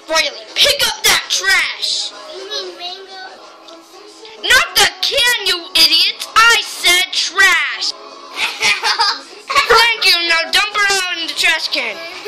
Riley, pick up that trash! You mean mango? Not the can, you idiots! I said trash! Thank you, now dump her out in the trash can.